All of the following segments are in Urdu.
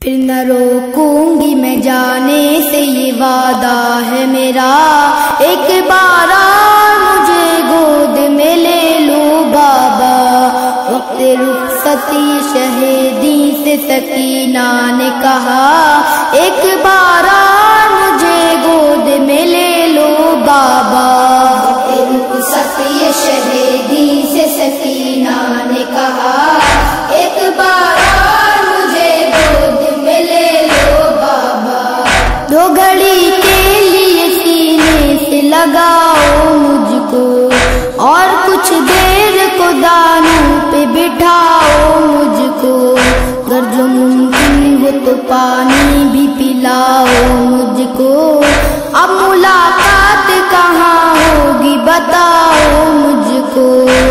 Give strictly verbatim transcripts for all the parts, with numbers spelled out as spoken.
پھر نہ روکوں گی میں جانے سے یہ وعدہ ہے میرا، ایک بار اور مجھے گود میں لے لو بابا۔ وقت رخصتی شہیدی سے سکینہ نے کہا، ایک بار اور مجھے گود میں لے لو بابا۔ وقت رخصتی شہیدی سے سکینہ نے کہا، ایک بار اور مجھے گود میں لے لو بابا۔ دو گھڑی کے لیے سینے سے لگاؤ مجھ کو، اور کچھ دیر کو دانوں پہ بٹھاؤ مجھ کو، اگر جو ممکن ہو تو پانی بھی پلاؤ مجھ کو۔ اب ملاقات کہاں ہوگی بتاؤ مجھ کو۔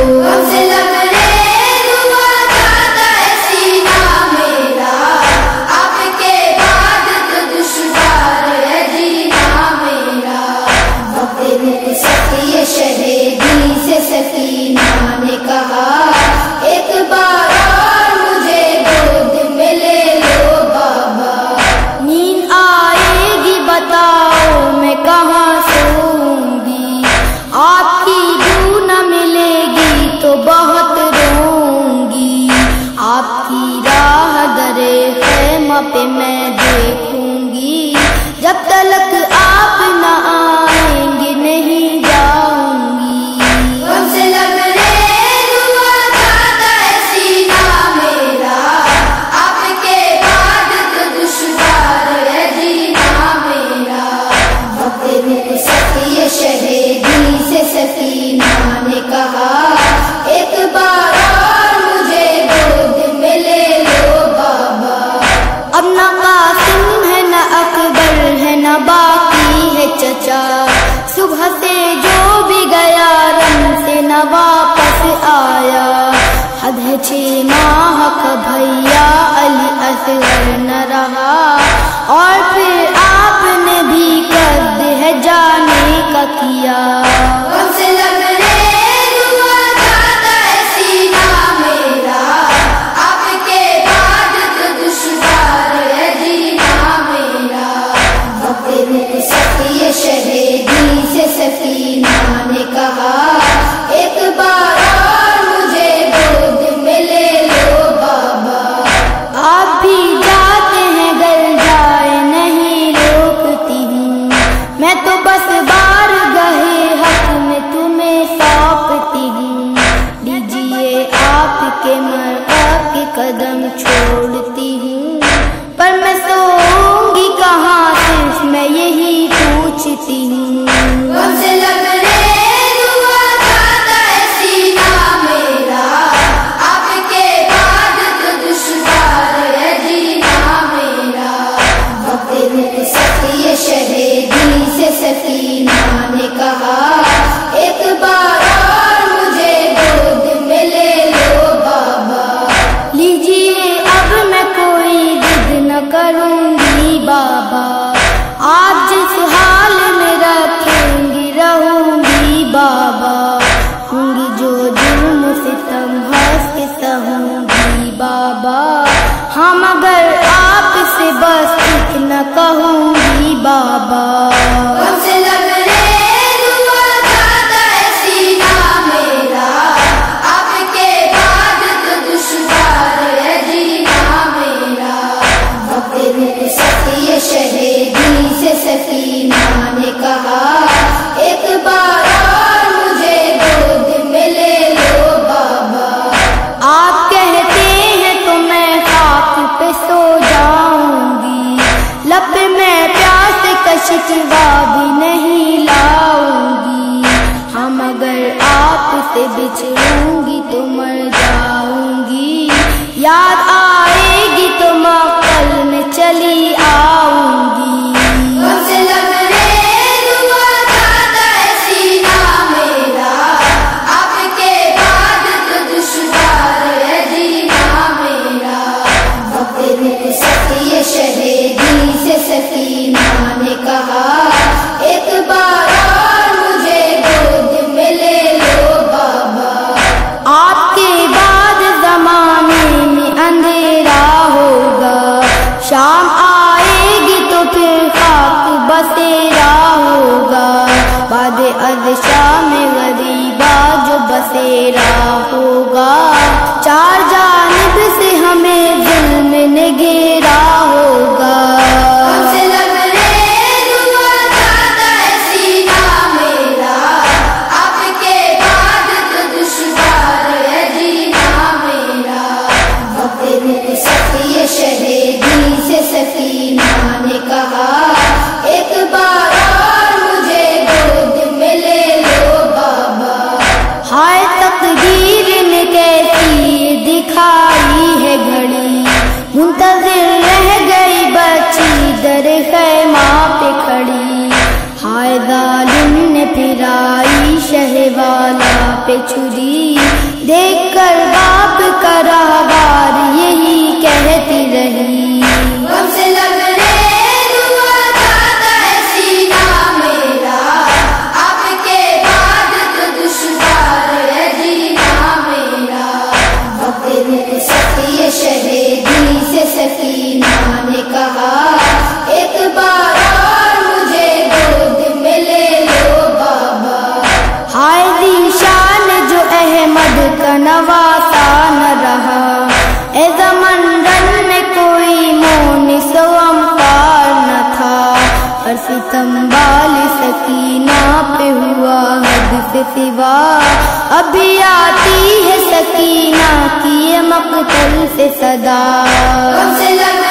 شہیدی سے سکینہ نے کہا، ایک بار اور مجھے گود میں لے لو بابا۔ نیند آئے گی بتاؤ میں کہاں سوؤں گی، آپ کی بو نہ ملے گی تو بہت روؤں گی، آپ کی راہ درے خیمہ پہ میں دیکھوں گی، جب تلک آپ نہ آئیں گے نہیں جاؤں گی۔ ہم سے لگ رہے دعا جاتا ہے سینہ میرا، آپ کے بعد تو دشوار ہے جینا میرا۔ وقت رخصتی شہیدی سے سکینہ نے کہا، ایک بار اور مجھے گود میں لے لو بابا۔ اب نہ قاسم ہے نہ اکبر ہے نہ باقی ہے چچا، صبح سے جو بھی گیا رن سے نہ واپس آیا، حد ہے چھ ماہ کا بھیا علی اصغر نہ رہا، اور پھر آپ نے بھی قد ہے جانے کا کیا۔ ہم سے لگ رہے دعا جاتا ہے سینہ میرا، آپ کے بعد تو دشوار ہے جینا میرا۔ وقت رخصتی شہیدی ستم والی سکینہ پہ ہوا حد سے سوا، ابھی آتی ہے سکینہ کی یہ مقتل سے صدا۔